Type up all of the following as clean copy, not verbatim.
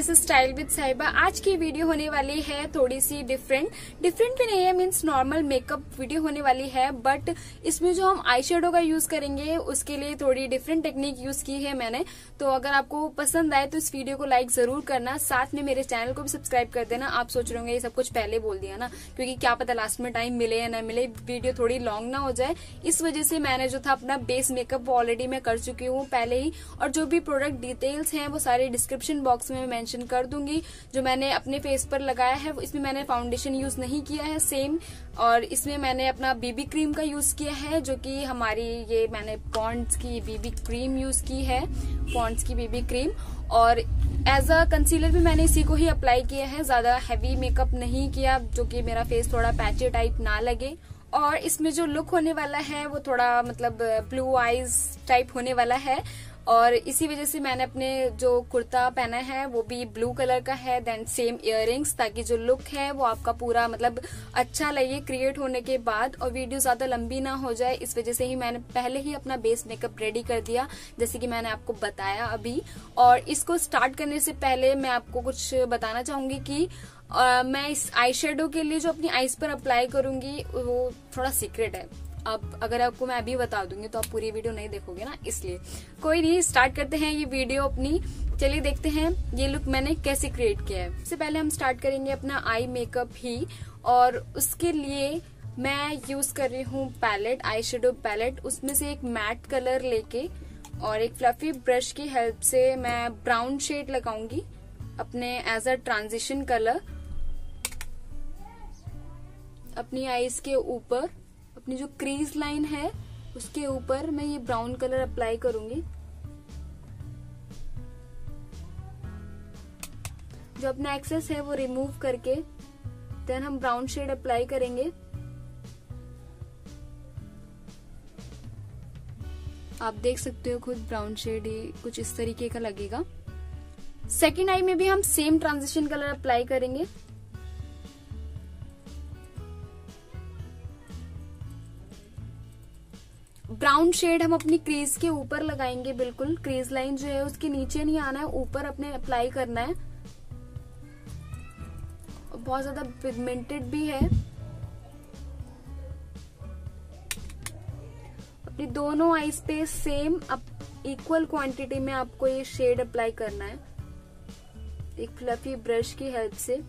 This is style with साहिबा। आज की वीडियो होने वाली है थोड़ी सी डिफरेंट भी नहीं है, मीन्स नॉर्मल मेकअप वीडियो होने वाली है, बट इसमें जो हम आई शेडो का यूज करेंगे उसके लिए थोड़ी डिफरेंट टेक्निक यूज की है मैंने। तो अगर आपको पसंद आए तो इस वीडियो को लाइक जरूर करना, साथ में मेरे चैनल को भी सब्सक्राइब कर देना। आप सोच रहे होंगे ये सब कुछ पहले बोल दिया ना, क्योंकि क्या पता लास्ट में टाइम मिले या ना मिले, वीडियो थोड़ी लॉन्ग ना हो जाए, इस वजह से मैंने जो था अपना बेस मेकअप ऑलरेडी मैं कर चुकी हूँ पहले ही, और जो भी प्रोडक्ट डिटेल्स हैं वो सारे डिस्क्रिप्शन बॉक्स में मेंशन कर दूंगी। जो मैंने अपने फेस पर लगाया है इसमें मैंने फाउंडेशन यूज नहीं किया है सेम, और इसमें मैंने अपना बीबी क्रीम का यूज किया है, जो कि हमारी ये मैंने पॉन्ड्स की बीबी क्रीम यूज की है, पॉन्ड्स की बीबी क्रीम। और एज अ कंसीलर भी मैंने इसी को ही अप्लाई किया है, ज्यादा हैवी मेकअप नहीं किया, जो कि मेरा फेस थोड़ा पैची टाइप ना लगे। और इसमें जो लुक होने वाला है वो थोड़ा मतलब ब्लू आईज टाइप होने वाला है, और इसी वजह से मैंने अपने जो कुर्ता पहना है वो भी ब्लू कलर का है, देन सेम इयररिंग्स, ताकि जो लुक है वो आपका पूरा मतलब अच्छा लगे क्रिएट होने के बाद, और वीडियो ज्यादा लंबी ना हो जाए, इस वजह से ही मैंने पहले ही अपना बेस मेकअप रेडी कर दिया, जैसे कि मैंने आपको बताया अभी। और इसको स्टार्ट करने से पहले मैं आपको कुछ बताना चाहूंगी कि मैं इस आई शेडो के लिए जो अपनी आईज पर अप्लाई करूंगी वो थोड़ा सीक्रेट है। अब अगर आपको मैं अभी बता दूंगी तो आप पूरी वीडियो नहीं देखोगे ना, इसलिए कोई नहीं, स्टार्ट करते हैं ये वीडियो अपनी। चलिए देखते हैं ये लुक मैंने कैसे क्रिएट किया है। सबसे पहले हम स्टार्ट करेंगे अपना आई मेकअप ही, और उसके लिए मैं यूज कर रही हूँ पैलेट, आई शेडो पैलेट। उसमें से एक मैट कलर लेके और एक फ्लफी ब्रश की हेल्प से मैं ब्राउन शेड लगाऊंगी अपने एज अ ट्रांजिशन कलर अपनी आईज के ऊपर। अपनी जो क्रीज लाइन है उसके ऊपर मैं ये ब्राउन कलर अप्लाई करूंगी। जो अपना एक्सेस है वो रिमूव करके देन हम ब्राउन शेड अप्लाई करेंगे। आप देख सकते हो खुद ब्राउन शेड कुछ इस तरीके का लगेगा। सेकेंड आई में भी हम सेम ट्रांजिशन कलर अप्लाई करेंगे। ब्राउन शेड हम अपनी क्रीज के ऊपर लगाएंगे, बिल्कुल क्रीज लाइन जो है उसके नीचे नहीं आना है, ऊपर अपने अप्लाई करना है। बहुत ज्यादा पिगमेंटेड भी है। अपनी दोनों आईज पे सेम इक्वल क्वांटिटी में आपको ये शेड अप्लाई करना है एक फ्लफी ब्रश की हेल्प से।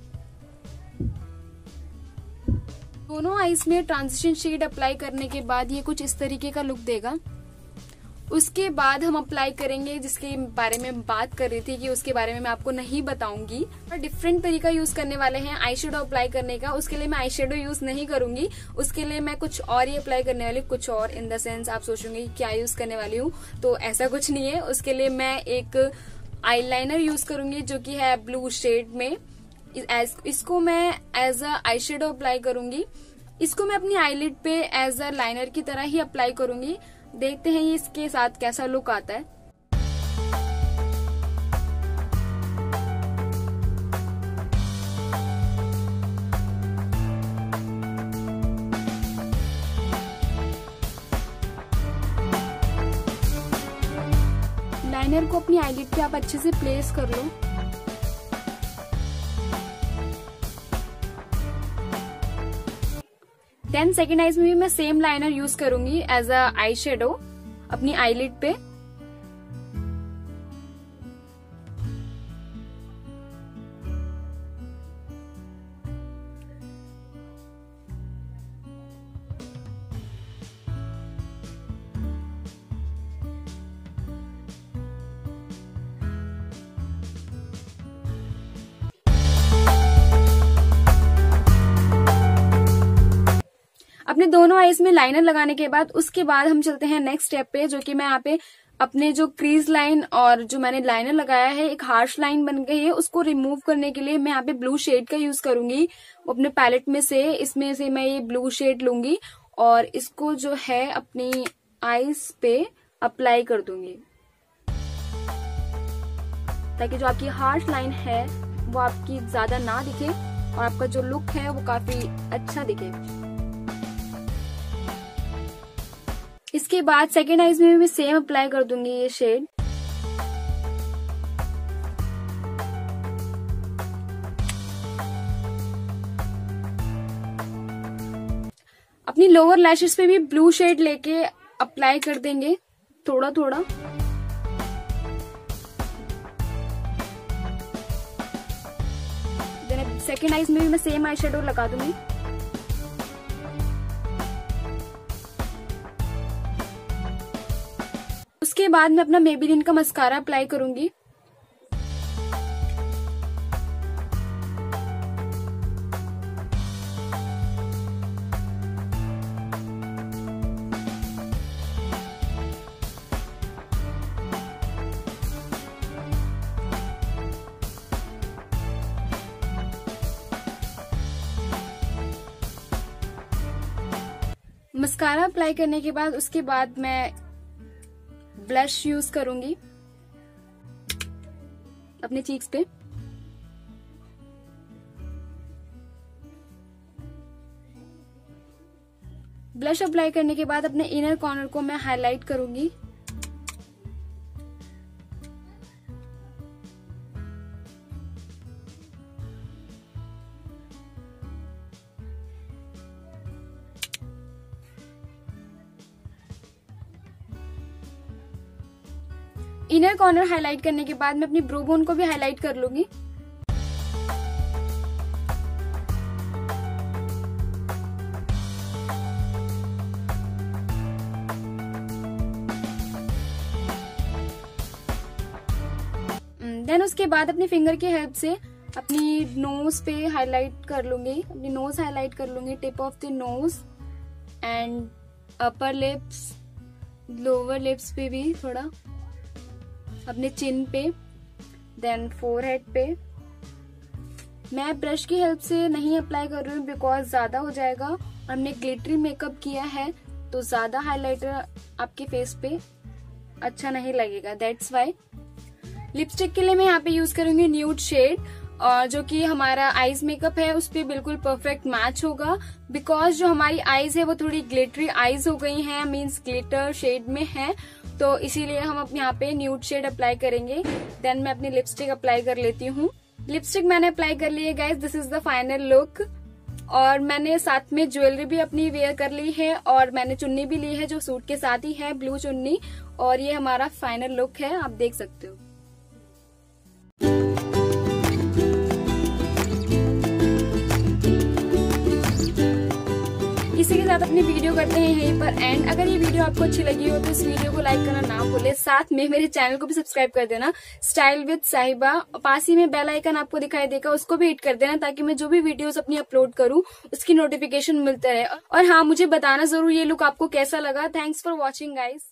दोनों आईज में ट्रांजिशन शेड अप्लाई करने के बाद ये कुछ इस तरीके का लुक देगा। उसके बाद हम अप्लाई करेंगे, जिसके बारे में बात कर रही थी कि उसके बारे में मैं आपको नहीं बताऊंगी, और डिफरेंट तरीका यूज करने वाले हैं आई शेडो अप्लाई करने का। उसके लिए मैं आई शेडो यूज नहीं करूंगी, उसके लिए मैं कुछ और ही अप्लाई करने वाली, कुछ और इन द सेंस आप सोचोगे क्या यूज करने वाली हूँ, तो ऐसा कुछ नहीं है। उसके लिए मैं एक आईलाइनर यूज करूंगी जो कि है ब्लू शेड में। इसको मैं as a eye shadow apply करूंगी। इसको मैं अपनी आईलिड पे एज अ लाइनर की तरह ही अप्लाई करूंगी। देखते हैं ये इसके साथ कैसा लुक आता है। लाइनर को अपनी आईलिड पे आप अच्छे से प्लेस कर लो। देन सेकेंड आईज में भी मैं सेम लाइनर यूज करूंगी एज अ आई शेडो अपनी आईलिड पे। अपने दोनों आईज में लाइनर लगाने के बाद उसके बाद हम चलते हैं नेक्स्ट स्टेप पे, जो कि मैं यहाँ पे अपने जो क्रीज लाइन और जो मैंने लाइनर लगाया है एक हार्श लाइन बन गई है, उसको रिमूव करने के लिए मैं यहाँ पे ब्लू शेड का यूज करूंगी अपने पैलेट में से। इसमें से मैं ये ब्लू शेड लूंगी और इसको जो है अपनी आईज पे अप्लाई कर दूंगी, ताकि जो आपकी हार्श लाइन है वो आपकी ज्यादा ना दिखे और आपका जो लुक है वो काफी अच्छा दिखे। इसके बाद सेकेंड आईज में भी सेम अप्लाई कर दूंगी ये शेड। अपनी लोअर लैशेस पे भी ब्लू शेड लेके अप्लाई कर देंगे थोड़ा थोड़ा। देन सेकेंड आईज में भी मैं सेम आई शेडो लगा दूंगी। उसके बाद मैं अपना मेबेलिन का मस्कारा अप्लाई करूंगी। मस्कारा अप्लाई करने के बाद उसके बाद मैं ब्लश यूज करूंगी अपने चीक्स पे। ब्लश अप्लाई करने के बाद अपने इनर कॉर्नर को मैं हाईलाइट करूंगी। इनर कॉर्नर हाईलाइट करने के बाद मैं अपनी ब्रो बोन को भी हाईलाइट कर लूंगी। देन उसके बाद अपनी फिंगर की हेल्प से अपनी नोज पे हाईलाइट कर लूंगी, अपनी नोज हाईलाइट कर लूंगी, tip of the nose and upper lips, lower lips पे भी थोड़ा, अपने चिन पे, देन फोरहेड पे। मैं ब्रश की हेल्प से नहीं अप्लाई कर रही हूँ बिकॉज ज्यादा हो जाएगा। हमने ग्लिटरी मेकअप किया है तो ज्यादा हाइलाइटर आपके फेस पे अच्छा नहीं लगेगा, दैट्स वाई। लिपस्टिक के लिए मैं यहाँ पे यूज करूंगी न्यूड शेड, और जो कि हमारा आईज मेकअप है उस पर बिल्कुल परफेक्ट मैच होगा बिकॉज जो हमारी आईज है वो थोड़ी ग्लिटरी आईज हो गई हैं, मीन्स ग्लिटर शेड में है, तो इसीलिए हम अब यहाँ पे न्यूड शेड अप्लाई करेंगे। देन मैं अपनी लिपस्टिक अप्लाई कर लेती हूँ। लिपस्टिक मैंने अप्लाई कर ली है guys, this is the final look. और मैंने साथ में ज्वेलरी भी अपनी वेयर कर ली है और मैंने चुन्नी भी ली है जो सूट के साथ ही है, ब्लू चुन्नी। और ये हमारा फाइनल लुक है, आप देख सकते हो। इसी के साथ अपनी वीडियो करते हैं यहीं पर एंड। अगर ये वीडियो आपको अच्छी लगी हो तो इस वीडियो को लाइक करना ना भूले, साथ में मेरे चैनल को भी सब्सक्राइब कर देना, स्टाइल विद साहिबा। पास ही में बेल आइकन आपको दिखाई देगा, उसको भी हिट कर देना ताकि मैं जो भी वीडियोस अपनी अपलोड करूं उसकी नोटिफिकेशन मिलता रहे। और हाँ, मुझे बताना जरूर ये लुक आपको कैसा लगा। Thanks for watching guys.